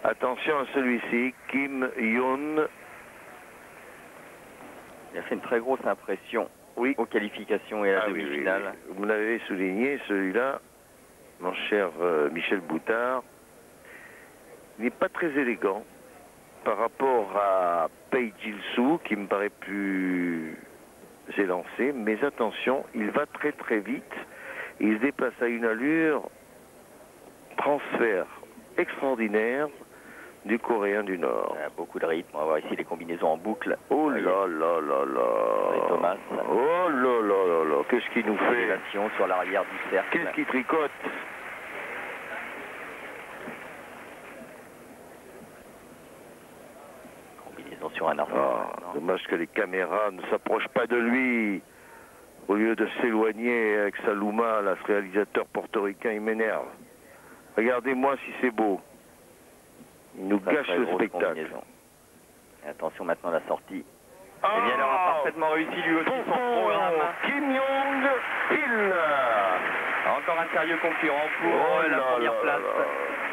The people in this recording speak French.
Attention à celui-ci, Kim Yoon. Il a fait une très grosse impression Oui. aux qualifications et à la demi-finale. Oui, oui. Vous me l'avez souligné, celui-là, mon cher Michel Boutard, il n'est pas très élégant par rapport à Pei Jil-soo, qui me paraît plus élancé, mais attention, il va très très vite, il se déplace à une allure, transfert extraordinaire du Coréen du Nord. Il y a beaucoup de rythme, on va voir ici les combinaisons en boucle. Oh là là là là. Thomas. Oh là là là là, qu'est-ce qu'il nous fait? Élévation sur l'arrière du cercle. Qu'est-ce qu'il tricote? Combinaison sur un arbre. Ah, dommage que les caméras ne s'approchent pas de lui. Au lieu de s'éloigner avec sa Luma, là, ce réalisateur portoricain, il m'énerve. Regardez-moi si c'est beau. Il nous gâche le spectacle. Et attention maintenant à la sortie. Oh, et bien, il aura parfaitement réussi lui aussi son programme. Kim Young-il. Encore un sérieux concurrent pour la première place.